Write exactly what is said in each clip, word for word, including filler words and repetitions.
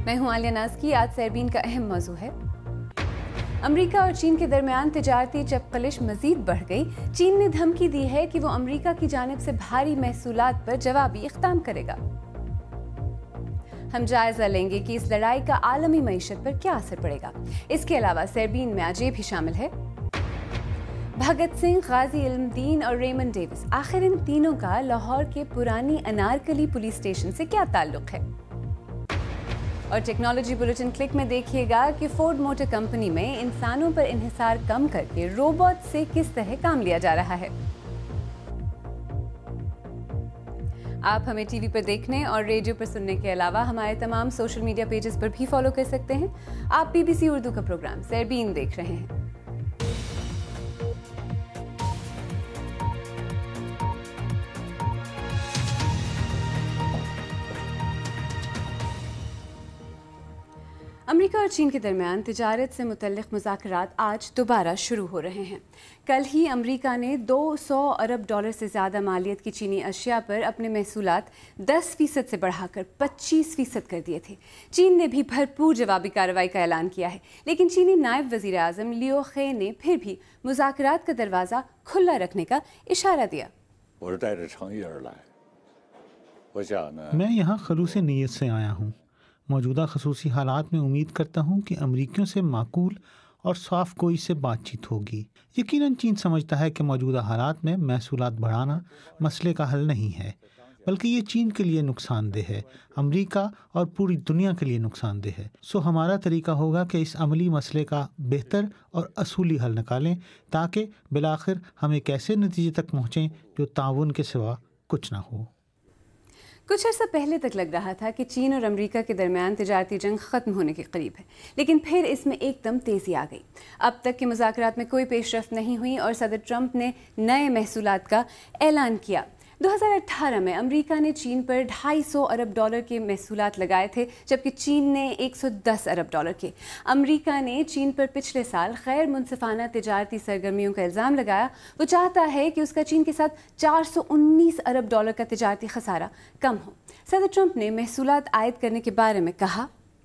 मैं हूं आलिया नाज की। आज सरबीन का अहम मौजू है, अमेरिका और चीन के दरमियान तिजारती चपकलिश मजीद बढ़ गई। चीन ने धमकी दी है कि वो अमेरिका की जानिब से भारी महसूलात पर जवाबी इक़दाम करेगा। हम जायजा लेंगे कि इस लड़ाई का आलमी मईशत पर क्या असर पड़ेगा। इसके अलावा सरबीन में आज ये भी शामिल है, भगत सिंह, गाजी इल्मुद्दीन और रेमंड डेविस, आखिर इन तीनों का लाहौर के पुरानी अनारकली पुलिस स्टेशन से क्या ताल्लुक है। और टेक्नोलॉजी बुलेटिन क्लिक में देखिएगा कि फोर्ड मोटर कंपनी में इंसानों पर इन्हिसार कम करके रोबोट से किस तरह काम लिया जा रहा है। आप हमें टीवी पर देखने और रेडियो पर सुनने के अलावा हमारे तमाम सोशल मीडिया पेजेस पर भी फॉलो कर सकते हैं। आप बीबीसी उर्दू का प्रोग्राम सरबीन देख रहे हैं। अमेरिका और चीन के दरमियान तिजारत से मुतल्लिक़ मुज़ाकरात आज दोबारा शुरू हो रहे हैं। कल ही अमेरिका ने दो सौ अरब डॉलर से ज़्यादा मालियत की चीनी अशिया पर अपने महसूलात दस फीसद से बढ़ाकर पच्चीस फीसद कर दिए थे। चीन ने भी भरपूर जवाबी कार्रवाई का ऐलान किया है, लेकिन चीनी नायब वज़ीर आज़म लियो खे ने फिर भी मुज़ाकरात का दरवाज़ा खुला रखने का इशारा दिया। मैं यहाँ खलूस नीयत से आया हूँ। मौजूदा खसूसी हालात में उम्मीद करता हूँ कि अमरीकियों से माकूल और साफ गोई से बातचीत होगी। यकीनन चीन समझता है कि मौजूदा हालात में महसूलात बढ़ाना मसले का हल नहीं है, बल्कि ये चीन के लिए नुकसानदेह है, अमरीका और पूरी दुनिया के लिए नुकसानदेह है। सो हमारा तरीका होगा कि इस अमली मसले का बेहतर और असूली हल निकालें, ताकि बिलाखिर हम एक ऐसे नतीजे तक पहुँचें जो ताउन के सिवा कुछ ना हो। कुछ अर्सा पहले तक लग रहा था कि चीन और अमेरिका के दरमियान तिजारती जंग ख़त्म होने के करीब है, लेकिन फिर इसमें एकदम तेज़ी आ गई। अब तक के मुज़ाकरात में कोई पेशरफ्त नहीं हुई और सदर ट्रंप ने नए महसूलात का ऐलान किया। दो हज़ार अठारह में अमेरिका ने चीन पर ढाई सौ अरब डॉलर के महसूलात लगाए थे, जबकि चीन ने एक सौ दस अरब डॉलर के। अमेरिका ने चीन पर पिछले साल गैर मुनसिफाना तिजारती सरगर्मियों का इल्ज़ाम लगाया। वो चाहता है कि उसका चीन के साथ चार सौ उन्नीस अरब डॉलर का तिजारती खसारा कम हो। सदर ट्रंप ने महसूलात आयद करने के बारे में कहा,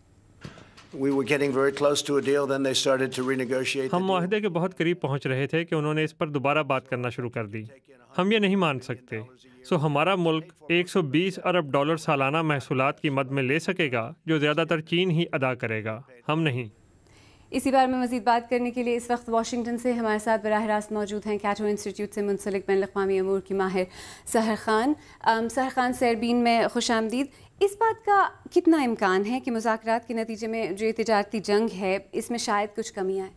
हम मुआहदे के बहुत करीब पहुंच रहे थे कि उन्होंने इस पर दोबारा बात करना शुरू कर दी। हम ये नहीं मान सकते। सो हमारा मुल्क एक सौ बीस अरब डॉलर सालाना महसूलात की मद में ले सकेगा, जो ज़्यादातर चीन ही अदा करेगा, हम नहीं। इसी बारे में मज़ीद बात करने के लिए इस वक्त वाशिंगटन से हमारे साथ बराह रास्त मौजूद हैं कैटो इंस्टीट्यूट से मुंसलिक बैन अक़वामी अमूर की माहिर सहर खान। सहर खान, सरबीन में खुश आमदीद। इस बात का कितना इम्कान है कि मुज़ाकरात के नतीजे में जो तिजारती जंग है इसमें शायद कुछ कमी आए?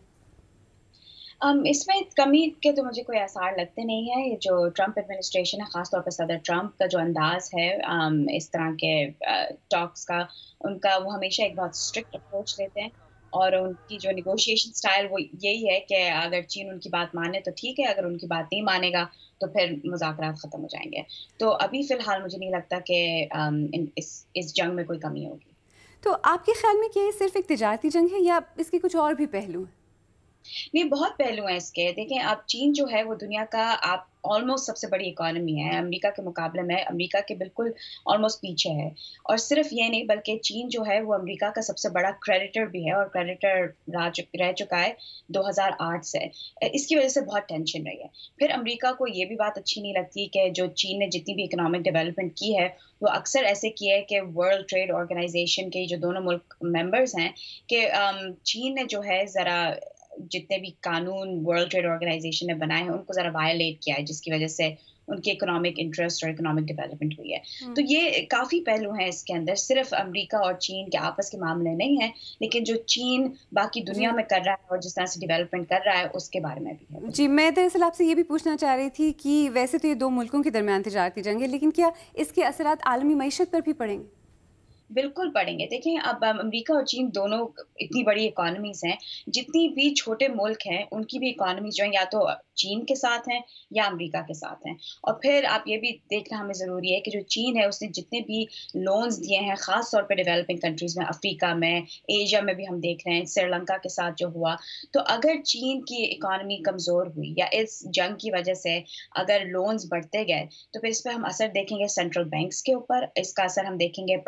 Um, इसमें कमी के तो मुझे कोई आसार लगते नहीं है। ये जो ट्रंप एडमिनिस्ट्रेशन है, ख़ासतौर पर सदर ट्रंप का जो अंदाज़ है um, इस तरह के टॉक्स uh, का, उनका वो हमेशा एक बहुत स्ट्रिक्ट अप्रोच लेते हैं और उनकी जो निगोशिएशन स्टाइल वो यही है कि अगर चीन उनकी बात माने तो ठीक है, अगर उनकी बात नहीं मानेगा तो फिर मुज़ाकरात ख़त्म हो जाएंगे। तो अभी फ़िलहाल मुझे नहीं लगता कि um, इस इस जंग में कोई कमी होगी। तो आपके ख्याल में क्या ये सिर्फ एक तिजारती जंग है या इसके कुछ और भी पहलू हैं? नहीं, बहुत पहलू हैं इसके। देखें, आप चीन जो है वो दुनिया का आप ऑलमोस्ट सबसे बड़ी इकॉनमी है। अमेरिका के मुकाबले में अमेरिका के बिल्कुल ऑलमोस्ट पीछे है। और सिर्फ ये नहीं, बल्कि चीन जो है वो अमेरिका का सबसे बड़ा क्रेडिटर भी है और क्रेडिटर रह चुक रह चुका है दो हज़ार आठ से। इसकी वजह से बहुत टेंशन रही है। फिर अमेरिका को ये भी बात अच्छी नहीं लगती कि जो चीन ने जितनी भी इकोनॉमिक डेवलपमेंट की है वो अक्सर ऐसे की है कि वर्ल्ड ट्रेड ऑर्गेनाइजेशन के जो दोनों मुल्क मेंबर्स हैं कि चीन ने जो है ज़रा जितने भी कानून वर्ल्ड ट्रेड ऑर्गेनाइजेशन ने बनाए हैं उनको ज़रा वायलेट किया है, जिसकी वजह से उनके इकोनॉमिक इंटरेस्ट और इकोनॉमिक डेवलपमेंट हुई है। तो ये काफ़ी पहलू हैं इसके अंदर। सिर्फ अमेरिका और चीन के आपस के मामले नहीं हैं, लेकिन जो चीन बाकी दुनिया में कर रहा है और जिस तरह से डेवलपमेंट कर रहा है उसके बारे में भी है। जी, मैं दरअसल आपसे ये भी पूछना चाह रही थी कि वैसे तो ये दो मुल्कों के दरमियान तिजारती जंग है, लेकिन क्या इसके असरात आलमी मईशत पर भी पड़ेंगे? बिल्कुल पड़ेंगे। देखें, अब अमेरिका और चीन दोनों इतनी बड़ी इकोनॉमीज़ हैं, जितनी भी छोटे मुल्क हैं उनकी भी इकोनॉमीज़ जो हैं या तो चीन के साथ हैं या अमेरिका के साथ हैं। और फिर आप ये भी देखना हमें ज़रूरी है कि जो चीन है उसने जितने भी लोन्स दिए हैं, ख़ास तौर पे डेवलपिंग कंट्रीज़ में, अफ्रीका में, एशिया में भी हम देख रहे हैं, श्रीलंका के साथ जो हुआ। तो अगर चीन की इकोनॉमी कमज़ोर हुई या इस जंग की वजह से अगर लोन्स बढ़ते गए, तो फिर इस पे हम असर देखेंगे सेंट्रल बैंक्स के ऊपर, इसका असर हम देखेंगे प्राइवेट सेक्टर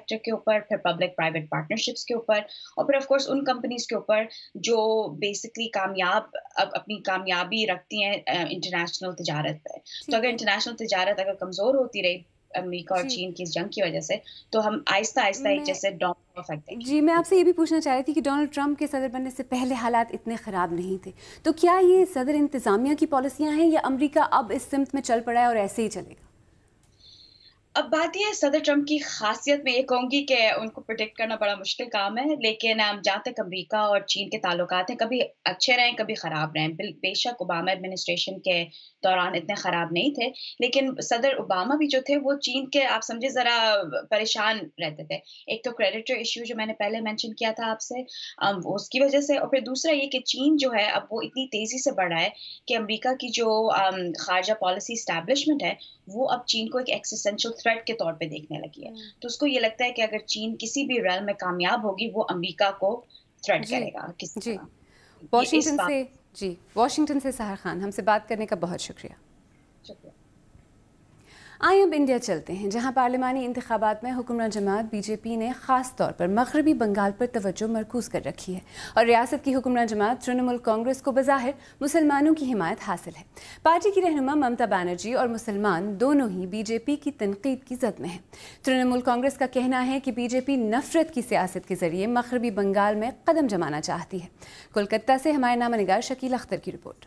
सेक्टर के ऊपर, फिर पब्लिक प्राइवेट पार्टनरशिप्स के ऊपर, और फिर ऑफ कोर्स उन कंपनीज के ऊपर जो बेसिकली कामयाब अब अपनी कामयाबी रखती हैं इंटरनेशनल तिजारत पे। तो अगर इंटरनेशनल तिजारत अगर कमज़ोर होती रही अमेरिका और चीन की इस जंग की वजह से, तो हम आहिस्ता आहिस्ता एक जैसे डोमिनो इफेक्ट देखेंगे। जी, मैं आपसे ये भी पूछना चाह रही थी कि डोनाल्ड ट्रंप के सदर बनने से पहले हालात इतने ख़राब नहीं थे, तो क्या ये सदर इंतज़ामिया की पॉलिसियाँ हैं या अमेरिका अब इस सिमत में चल पड़ा है और ऐसे ही चलेगा? अब बात यह है, सदर ट्रंप की खासियत में ये कहूँगी कि उनको प्रेडिक्ट करना बड़ा मुश्किल काम है, लेकिन जहाँ तक अमेरिका और चीन के ताल्लुकात हैं, कभी अच्छे रहें कभी ख़राब रहें। बेशक ओबामा एडमिनिस्ट्रेशन के दौरान इतने ख़राब नहीं थे, लेकिन सदर ओबामा भी जो थे वो चीन के आप समझे ज़रा परेशान रहते थे। एक तो क्रेडिटर इश्यू जो मैंने पहले मेंशन किया था आपसे, उसकी वजह से, और फिर दूसरा ये कि चीन जो है अब वो इतनी तेज़ी से बढ़ रहा है कि अमेरिका की जो खारजा पॉलिसी इस्टेब्लिशमेंट है वो अब चीन को एक एक्सिस्टेंशियल थ्रेट के तौर पे देखने लगी है। तो उसको ये लगता है कि अगर चीन किसी भी रेल में कामयाब होगी वो अमेरिका को थ्रेट करेगा किसी जी। तरह। वॉशिंगटन से जी वॉशिंगटन से सहर खान, हमसे बात करने का बहुत शुक्रिया। शुक्रिया। आइए अब इंडिया चलते हैं, जहां पार्लिमानी इंतखाबात में हुक्मरान जमात बीजेपी ने ख़ास तौर पर मगरबी बंगाल पर तवज्जो मरकूज़ कर रखी है और रियासत की हुक्मरान जमात तृणमूल कांग्रेस को बज़ाहिर मुसलमानों की हिमायत हासिल है। पार्टी की रहनुमा ममता बनर्जी और मुसलमान दोनों ही बीजेपी की तनकीद की जद में हैं। तृणमूल कांग्रेस का कहना है कि बीजेपी नफरत की सियासत के जरिए मगरबी बंगाल में कदम जमाना चाहती है। कोलकाता से हमारे नामा निगार शकील अख्तर की रिपोर्ट।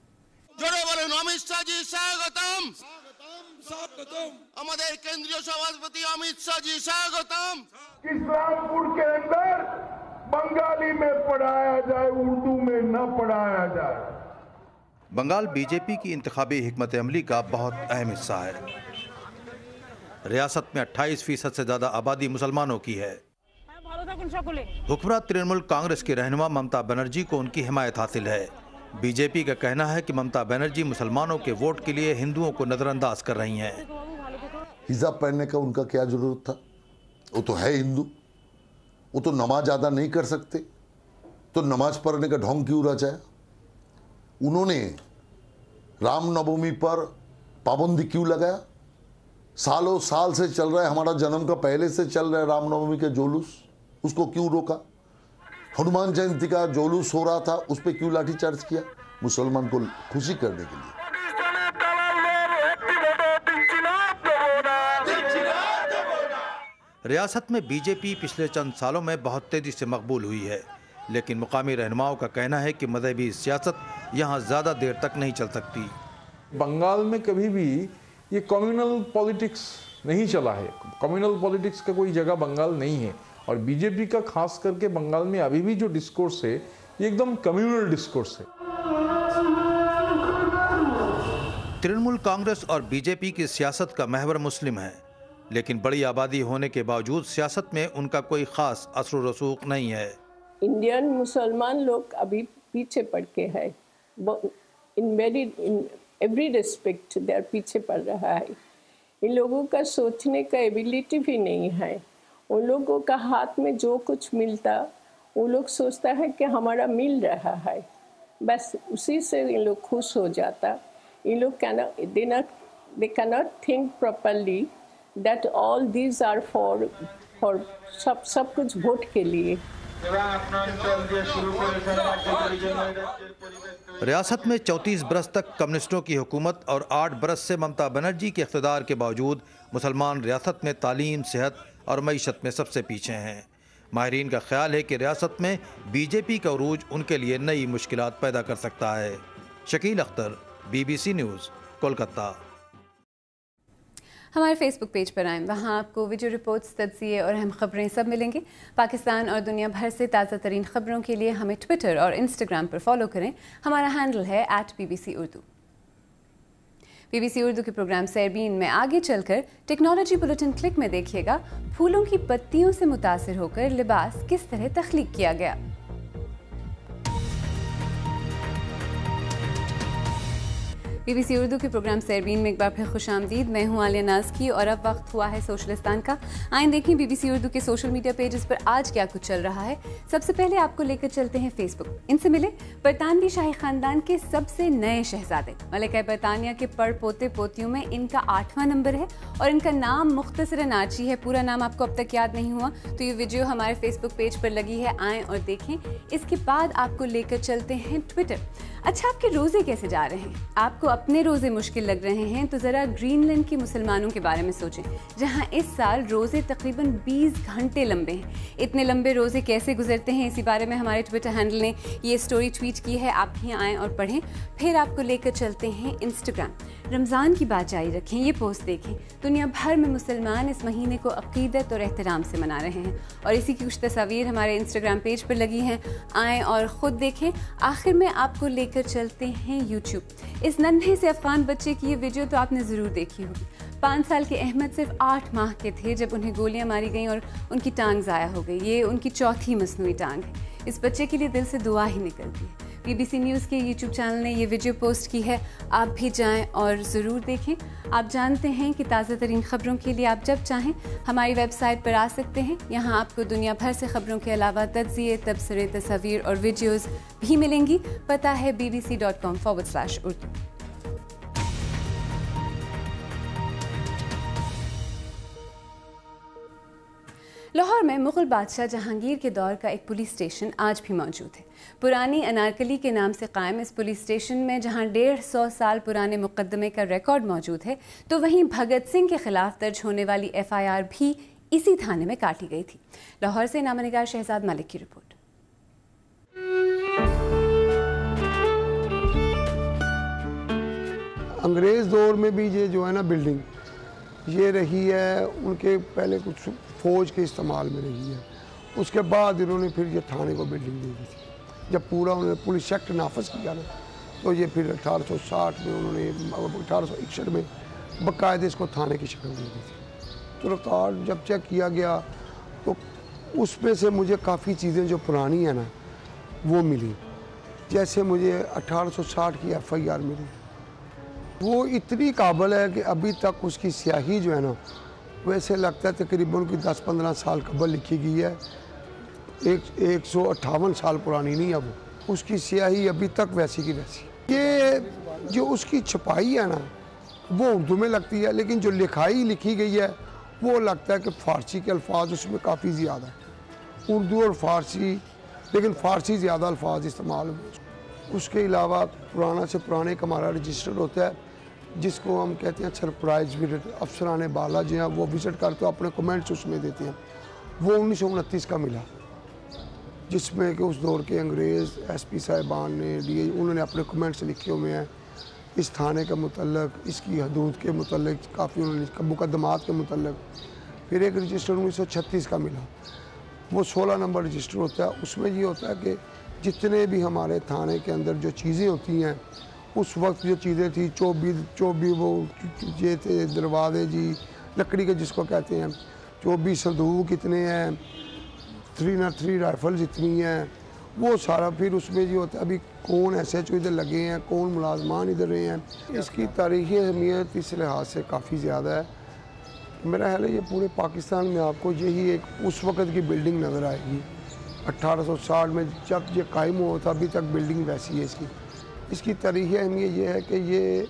हमारे केंद्रीय सभापति अमित शाह जी स्वागतम। इस्लामपुर के अंदर बंगाली में पढ़ाया जाए, उर्दू में न पढ़ाया जाए। बंगाल बीजेपी की इंतखाबी हिकमत अमली का बहुत अहम हिस्सा है। रियासत में अट्ठाईस फीसद से ज्यादा आबादी मुसलमानों की है। हुक्मरान तृणमूल कांग्रेस की रहनुमा ममता बनर्जी को उनकी हिमायत हासिल है। बीजेपी का कहना है कि ममता बनर्जी मुसलमानों के वोट के लिए हिंदुओं को नजरअंदाज कर रही हैं। हिजाब पहनने का उनका क्या जरूरत था? वो तो है हिंदू, वो तो नमाज अदा नहीं कर सकते, तो नमाज पढ़ने का ढोंग क्यों रचाया? उन्होंने रामनवमी पर पाबंदी क्यों लगाया? सालों साल से चल रहा है, हमारा जन्म का पहले से चल रहा है रामनवमी के जुलूस, उसको क्यों रोका? हनुमान जयंती का जुलूस हो रहा था, उस पर क्यों लाठीचार्ज किया? मुसलमान को खुशी करने के लिए। रियासत में बीजेपी पिछले चंद सालों में बहुत तेजी से मकबूल हुई है, लेकिन मुकामी रहनुमाओं का कहना है कि मजहबी सियासत यहाँ ज़्यादा देर तक नहीं चल सकती। बंगाल में कभी भी ये कम्युनल पॉलिटिक्स नहीं चला है। कम्युनल पॉलिटिक्स का कोई जगह बंगाल नहीं है, और बीजेपी का खास करके बंगाल में अभी भी जो डिस्कोर्स है ये एकदम कम्युनल डिस्कोर्स है। तृणमूल कांग्रेस और बीजेपी की सियासत का महवर मुस्लिम है, लेकिन बड़ी आबादी होने के बावजूद सियासत में उनका कोई खास असर व रसूख नहीं है। इंडियन मुसलमान लोग अभी पीछे पड़ के है, in very in every respect they are पीछे पड़ रहा है। इन लोगों का सोचने का एबिलिटी भी नहीं है। उन लोगों का हाथ में जो कुछ मिलता वो लोग सोचता है कि हमारा मिल रहा है, बस उसी से इन लोग खुश हो जाता। इन लोग can they not they can not think properly that all these are for for सब सब कुछ वोट के लिए। रियासत में चौंतीस बरस तक कम्युनिस्टों की हुकूमत और आठ बरस से ममता बनर्जी के इख्तिदार के बावजूद मुसलमान रियासत में तालीम, सेहत और मईशत में सबसे पीछे हैं। माहिरीन का ख्याल है कि रियासत में बीजेपी का उरूज उनके लिए नई मुश्किलात पैदा कर सकता है। Shakeel Akhtar, BBC news, Kolkata. हमारे फेसबुक पेज पर आएँ, वहाँ आपको वीडियो रिपोर्ट्स, तज्ज़िये और अहम खबरें सब मिलेंगे। पाकिस्तान और दुनिया भर से ताज़ा तरीन खबरों के लिए हमें ट्विटर और इंस्टाग्राम पर फॉलो करें। हमारा हैंडल है at B B C Urdu. BBC Urdu के प्रोग्राम सरबीन में आगे चलकर टेक्नोलॉजी बुलेटिन क्लिक में देखिएगा, फूलों की पत्तियों से मुतासिर होकर लिबास किस तरह तख्लीक किया गया। बीबीसी उर्दू के प्रोग्राम सरबीन में एक बार फिर खुश आमदीद। मैं हूँ आलिया नाज की और अब वक्त हुआ है सोशलिस्तान का। आइए देखें बीबीसी उर्दू के सोशल मीडिया पेजेस पर आज क्या कुछ चल रहा है। सबसे पहले आपको लेकर चलते हैं फेसबुक। इनसे मिले बरतानवी शाही खानदान के सबसे नए शहजादे मलिका बरतानिया के पड़ पोते पोतियों में इनका आठवां नंबर है और इनका नाम मुख्तसरन आर्ची है। पूरा नाम आपको अब तक याद नहीं हुआ तो ये वीडियो हमारे फेसबुक पेज पर लगी है, आएँ और देखें। इसके बाद आपको लेकर चलते हैं ट्विटर। अच्छा, आपके रोज़े कैसे जा रहे हैं? आपको अपने रोज़े मुश्किल लग रहे हैं तो ज़रा ग्रीनलैंड के मुसलमानों के बारे में सोचें, जहां इस साल रोज़े तकरीबन बीस घंटे लंबे हैं। इतने लंबे रोज़े कैसे गुजरते हैं, इसी बारे में हमारे ट्विटर हैंडल ने ये स्टोरी ट्वीट की है। आप भी आएँ और पढ़ें। फिर आपको लेकर चलते हैं इंस्टाग्राम। रमज़ान की बात जारी रखें, ये पोस्ट देखें। दुनिया भर में मुसलमान इस महीने को अक़ीदत और एहतराम से मना रहे हैं और इसी की कुछ तस्वीर हमारे इंस्टाग्राम पेज पर लगी हैं, आएँ और ख़ुद देखें। आखिर में आपको लेकर चलते हैं यूट्यूब। इस नन्हे से अफगान बच्चे की ये वीडियो तो आपने ज़रूर देखी होगी। पाँच साल के अहमद सिर्फ आठ माह के थे जब उन्हें गोलियां मारी गईं और उनकी टांग ज़ाया हो गई। ये उनकी चौथी मसनूई टांग है। इस बच्चे के लिए दिल से दुआ ही निकलती है। बीबीसी न्यूज़ के यूट्यूब चैनल ने ये वीडियो पोस्ट की है, आप भी जाएं और ज़रूर देखें। आप जानते हैं कि ताज़ा तरीन ख़बरों के लिए आप जब चाहें हमारी वेबसाइट पर आ सकते हैं। यहाँ आपको दुनिया भर से ख़बरों के अलावा तज्ज़िये, तबसरे, तस्वीर और वीडियोज़ भी मिलेंगी। पता है B B C dot com forward slash Urdu. Lahore में मुग़ल बादशाह जहांगीर के दौर का एक पुलिस स्टेशन आज भी मौजूद है। पुरानी अनारकली के नाम से कायम इस पुलिस स्टेशन में जहां डेढ़ सौ साल पुराने मुकदमे का रिकॉर्ड मौजूद है, तो वहीं भगत सिंह के खिलाफ दर्ज होने वाली एफ आई आर भी इसी थाने में काटी गई थी। लाहौर से नामनिगार शहजाद मलिक की रिपोर्ट। अंग्रेज़ दौर में भी ये जो है ना बिल्डिंग ये रही है, उनके पहले कुछ फ़ौज के इस्तेमाल में रही है। उसके बाद इन्होंने फिर ये थाने को बिल्डिंग दे दी थी। जब पूरा उन्होंने पुलिस एक्ट नाफज किया ना, तो ये फिर अठारह सौ साठ में उन्होंने अठारह सौ इकसठ में बाकायदे इसको थाने की शक्ल दे दी थी। तो रिकॉर्ड जब चेक किया गया तो उसमें से मुझे काफ़ी चीज़ें जो पुरानी हैं ना वो मिली। जैसे मुझे अठारह सौ साठ की एफ आई आर मिली, वो इतनी काबिल है कि अभी तक उसकी स्याही जो है ना वैसे लगता है तकरीबन की दस पंद्रह साल कबल लिखी गई है। एक एक सौ अट्ठावन साल पुरानी नहीं है वो, उसकी स्याही अभी तक वैसी की वैसी। ये जो उसकी छपाई है ना वो उर्दू में लगती है, लेकिन जो लिखाई लिखी गई है वो लगता है कि फ़ारसी के अल्फाज उसमें काफ़ी ज़्यादा है। उर्दू और फ़ारसी, लेकिन फ़ारसी ज़्यादा अल्फाज इस्तेमाल हुए। उसके अलावा पुराना से पुराना एक हमारा रजिस्टर होता है जिसको हम कहते हैं सरप्राइज विजिट। अफसरान बाला जो हैं वो विज़िट करते अपने कमेंट्स उसमें देते हैं। वो उन्नीस सौ उनतीस का मिला, जिसमें कि उस दौर के अंग्रेज़ एस पी साहिबान ने लिए, उन्होंने अपने कमेंट्स लिखे हुए हैं इस थाने के मुतल्लिक़, इसकी हदूद के मुतल्लिक़, काफ़ी उन्होंने मुकदमात के मुतल्लिक़। फिर एक रजिस्टर उन्नीस सौ छत्तीस का मिला, वो सोलह नंबर रजिस्टर होता है। उसमें ये होता है कि जितने भी हमारे थाने के अंदर जो चीज़ें होती हैं उस वक्त जो चीज़ें थी, चौबी चौबी वो ये थे दरवाजे जी लकड़ी के जिसको कहते हैं, चौबीस संदूक कितने हैं, थ्री ना थ्री राइफल्स इतनी हैं, वो सारा फिर उसमें ये होता है अभी कौन एस एच ओ इधर लगे हैं, कौन मुलाजमान इधर रहे हैं। इसकी तारीख़ी अहमियत इस लिहाज से काफ़ी ज़्यादा है। मेरा ख्याल है ये पूरे पाकिस्तान में आपको यही एक उस वक़्त की बिल्डिंग नज़र आएगी। अट्ठारह सौ साठ में जब ये कायम हुआ था अभी तक बिल्डिंग वैसी है इसकी। इसकी तारीख़ी अहमियत ये है कि ये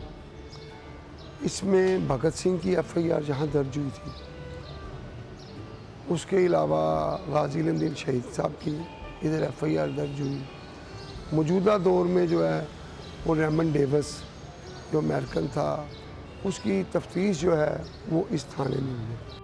इसमें भगत सिंह की एफ आई आर जहाँ दर्ज हुई थी, उसके अलावा गाजी इल्म शहीद साहब की इधर एफ आई आर दर्ज हुई। मौजूदा दौर में जो है वो रेमंड डेविस जो अमेरिकन था, उसकी तफ्तीश जो है वो इस थाने में हुई है।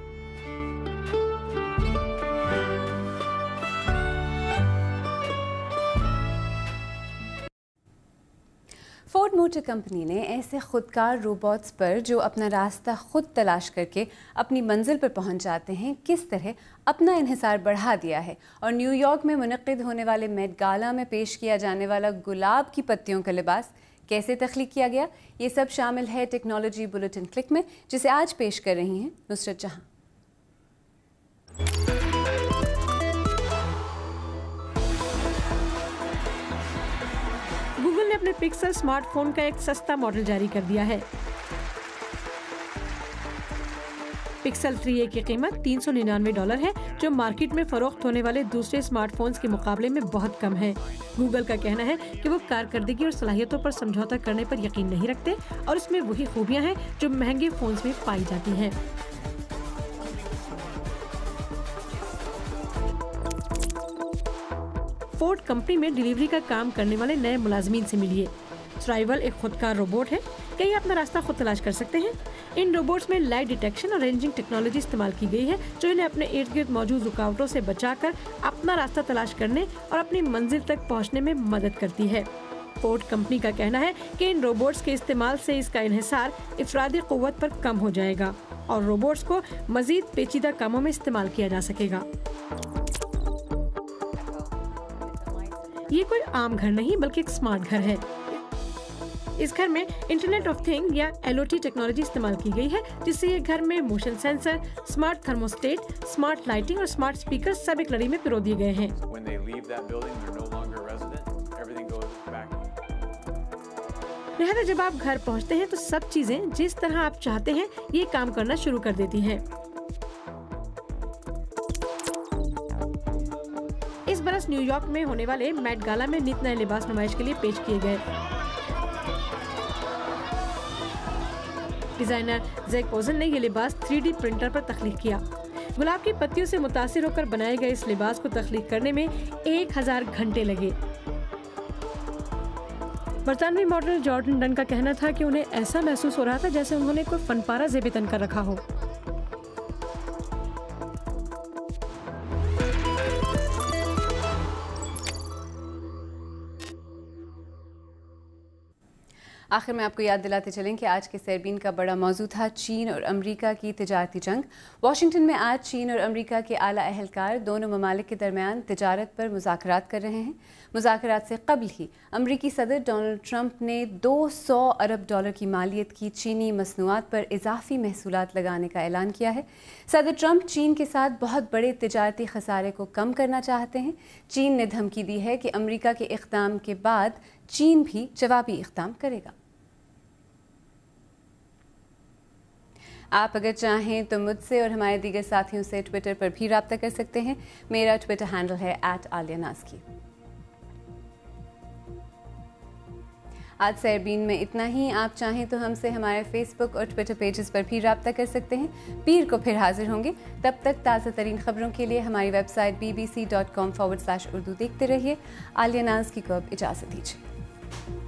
फोर्ड मोटर कंपनी ने ऐसे खुदकार रोबोट्स पर जो अपना रास्ता खुद तलाश करके अपनी मंजिल पर पहुंच जाते हैं, किस तरह अपना इन्हिसार बढ़ा दिया है और न्यूयॉर्क में मुनक्किद होने वाले मेट गाला में पेश किया जाने वाला गुलाब की पत्तियों का लिबास कैसे तख्लीक किया गया, ये सब शामिल है टेक्नोलॉजी बुलेटिन क्लिक में, जिसे आज पेश कर रही हैं नुसरत जहां। गूगल ने अपने पिक्सल स्मार्टफोन का एक सस्ता मॉडल जारी कर दिया है। पिक्सल थ्री ए की कीमत तीन सौ निन्यानवे डॉलर है, जो मार्केट में फरोख्त होने वाले दूसरे स्मार्टफोन्स के मुकाबले में बहुत कम है। गूगल का कहना है कि वो कारकर्दगी और सलाहियतों पर समझौता करने पर यकीन नहीं रखते और इसमें वही खूबियां हैं जो महंगे फोन्स में पाई जाती हैं। फोर्ड कंपनी में डिलीवरी का काम करने वाले नए मुलाजमीन से मिलिए। स्ट्राइवल एक खुदकार रोबोट है, कई अपना रास्ता खुद तलाश कर सकते हैं। इन रोबोट्स में लाइट डिटेक्शन और रेंजिंग टेक्नोलॉजी इस्तेमाल की गई है, जो इन्हें अपने इर्द गिर्द मौजूद रुकावटों से बचाकर अपना रास्ता तलाश करने और अपनी मंजिल तक पहुंचने में मदद करती है। फोर्ड कंपनी का कहना है कि इन रोबोट्स के इस्तेमाल से इसका इन्हिसार इफरादी कुव्वत पर कम हो जाएगा और रोबोट्स को मजीद पेचीदा कामों में इस्तेमाल किया जा सकेगा। ये कोई आम घर नहीं बल्कि एक स्मार्ट घर है। इस घर में इंटरनेट ऑफ थिंग या एल ओ टी टेक्नोलॉजी इस्तेमाल की गई है, जिससे ये घर में motion sensor, smart thermostat, smart lighting और स्मार्ट स्पीकर सब एक लड़ी में पिरो दिए गए हैं। लिहाजा जब आप घर पहुंचते हैं तो सब चीजें जिस तरह आप चाहते हैं ये काम करना शुरू कर देती हैं। इस बरस न्यूयॉर्क में होने वाले मेट गाला में नित नए लिबास नुमाइश के लिए पेश किए गए। डिजाइनर जैक पोजन ने ये लिबास थ्री डी प्रिंटर पर तख्लीक किया। गुलाब की पत्तियों से मुतासिर होकर बनाए गए इस लिबास को तख्लीक करने में एक हजार घंटे लगे। बरतानवी मॉडल जॉर्डन डन का कहना था कि उन्हें ऐसा महसूस हो रहा था जैसे उन्होंने कोई फनपारा ज़ेबे तन कर रखा हो। आखिर में आपको याद दिलाते चलें कि आज के सैरबीन का बड़ा मौजू था चीन और अमेरिका की तिजारती जंग। वाशिंगटन में आज चीन और अमेरिका के आला अहलकार दोनों ममालिक के दरमियान तिजारत पर मुज़ाकरात कर रहे हैं। मुज़ाकरात से कबल ही अमरीकी सदर डोनाल्ड ट्रंप ने दो सौ अरब डॉलर की मालियत की चीनी मसनूआत पर इजाफी महसूलात लगाने का ऐलान किया है। सदर ट्रंप चीन के साथ बहुत बड़े तिजारती खसारे को कम करना चाहते हैं। चीन ने धमकी दी है कि अमरीका के इक़दाम के बाद चीन भी जवाबी इक़दाम करेगा। आप अगर चाहें तो मुझसे और हमारे दीगर साथियों से ट्विटर पर भी रब्ता कर सकते हैं। मेरा ट्विटर हैंडल है एट आलिया नाज़की। आज सैरबीन में इतना ही। आप चाहें तो हमसे हमारे फेसबुक और ट्विटर पेजेस पर भी रब्ता कर सकते हैं। पीर को फिर हाजिर होंगे। तब तक ताज़ा तरीन खबरों के लिए हमारी website B B C dot com forward slash Urdu देखते रहिए। आलिया नाज़की को अब इजाज़त दीजिए।